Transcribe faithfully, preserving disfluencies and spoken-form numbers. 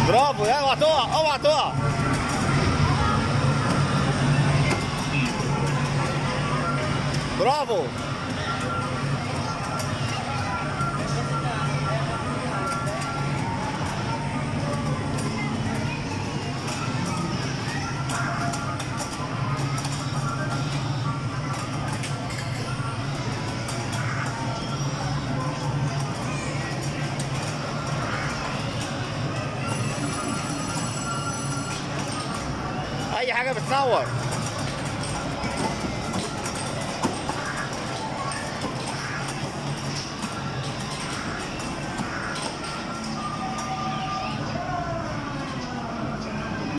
برافو، يا اوعى تقع، اوعى تقع. برافو. اي حاجه بتصور.